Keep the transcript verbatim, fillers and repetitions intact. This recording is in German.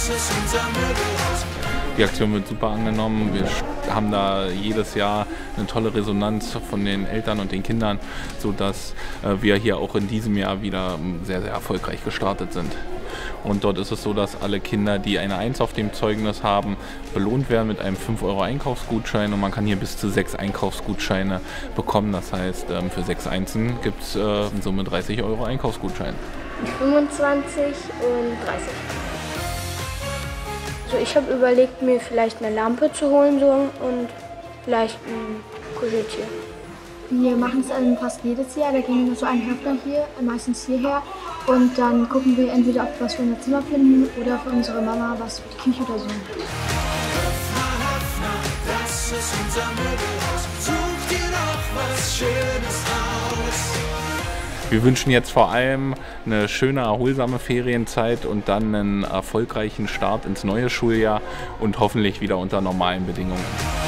das ist unser Möbelhaus. Die Aktion wird super angenommen. Wir haben da jedes Jahr eine tolle Resonanz von den Eltern und den Kindern, sodass wir hier auch in diesem Jahr wieder sehr, sehr erfolgreich gestartet sind. Und dort ist es so, dass alle Kinder, die eine eins auf dem Zeugnis haben, belohnt werden mit einem fünf Euro Einkaufsgutschein, und man kann hier bis zu sechs Einkaufsgutscheine bekommen. Das heißt, für sechs Einsen gibt es in Summe dreißig Euro Einkaufsgutschein. fünfundzwanzig und dreißig. Also ich habe überlegt, mir vielleicht eine Lampe zu holen so, und vielleicht ein Kuscheltier. Wir machen es also fast jedes Jahr, da gehen wir so einen Höfner hier, meistens hierher, und dann gucken wir entweder, ob wir was für unser Zimmer finden oder für unsere Mama was für die Küche oder so. Höfner, Höfner, das ist unser Möbelhaus. Such dir doch was Schönes aus. Wir wünschen jetzt vor allem eine schöne, erholsame Ferienzeit und dann einen erfolgreichen Start ins neue Schuljahr und hoffentlich wieder unter normalen Bedingungen.